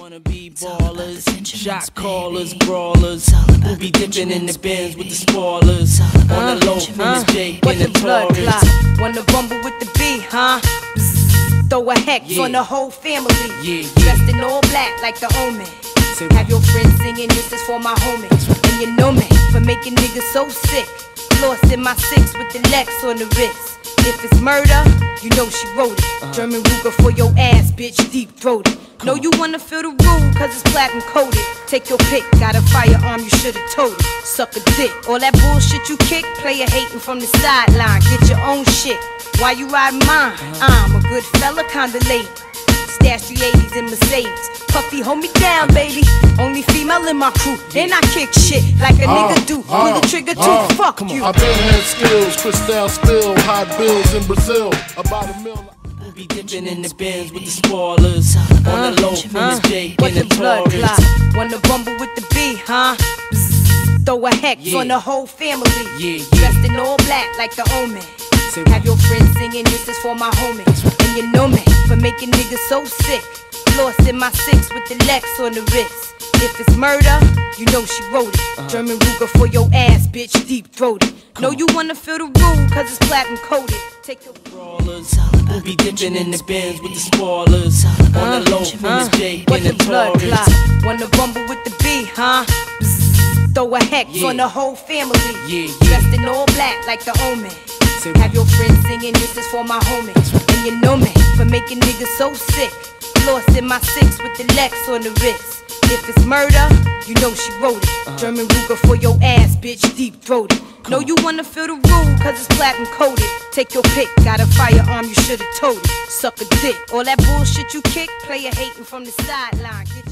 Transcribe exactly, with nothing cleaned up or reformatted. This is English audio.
Wanna be ballers, shot callers, brawlers, who be dipping in the bins with the spoilers. On the low from his Jake and the Taurus. Wanna rumble with the B, huh? Bzz, throw a hex Yeah. on the whole family. Yeah, yeah. Dressed in all black like the Omen. Have your friends singing, this is for my homies. And you know me for making niggas so sick. Lost in my six with the Lex on the wrist. If it's murder, you know she wrote it. Uh-huh. German Ruger for your ass, bitch, deep throated. Know you wanna feel the rule, cause it's platinum coated. Take your pick, got a firearm, you should've told it. Suck a dick, all that bullshit you kick, player hating from the sideline. Get your own shit, why you riding mine? Uh-huh. I'm a good fella, kinda late. Stash three eighties in Mercedes. Puffy, hold me down, baby. Only female in my crew. And I kick shit like a uh, nigga do. Uh, Pull the trigger uh, too, fuck you. I been had skills, Cristal spill, hot bills in Brazil. About a mil. We'll be dipping in the bins with the spoilers. On the low from his Jake and the Taurus. Wanna rumble with the B, huh? Bzz, throw a hex Yeah. on the whole family. Yeah, yeah. Dressed in all black like the Omen. Have your friends singing, this is for my homies. And you know me for making niggas so sick. Lost in my six with the Lex on the wrist. If it's murder, you know she wrote it. Uh-huh. German Ruger for your ass, bitch, deep throated. Know you wanna feel the rule, cause it's platinum coated. Take your brawlers, we'll be dipping in the bins with the spoilers. On the low from his Jake and the Taurus. Wanna rumble with the B, huh? Bzz, throw a hex Yeah. on the whole family. Yeah, yeah. Dressed in all black like the Omen. Have your friends singing, this is for my homies. And you know me for making niggas so sick. Lost in my six with the Lex on the wrist. If it's murder, you know she wrote it. Uh-huh. German Ruger for your ass, bitch, deep throated. Know you wanna feel the rule, cause it's platinum coated. Take your pick, got a firearm, you should've told it. Suck a dick, all that bullshit you kick, player hating from the sideline. Get